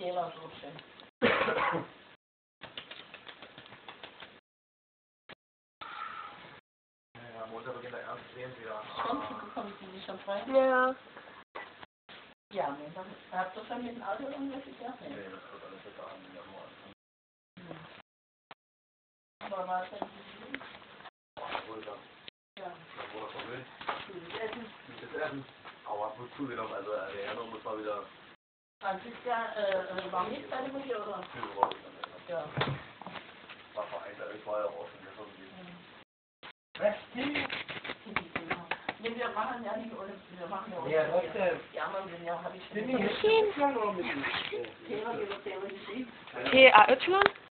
Teller so schön. Ja, Montag beginnt der erste Sehen wieder. Kommt Sie nicht schon frei? Ja. Ja, Montag. Habt ihr schon mit dem Auto irgendwelche Sachen? Nee, das wird alles jetzt an im Januar anfangen. Aber war es denn nicht? Wohl dann. Ja. Das wurde verwöhnt. Essen. Das Essen. Aber ab und zu genommen, also der Januar muss mal wieder 20 war nicht bei der Mutter, oder? Februar. Ja. War vereinzelt, ich war ja auch schon davon gewesen. Nee, wir machen ja nicht, oder wir machen ja auch. Ja, was denn? Die anderen sind ja, habe ich schon. T-A-Y? Thema, wie wird der geschrieben? T-A-Y?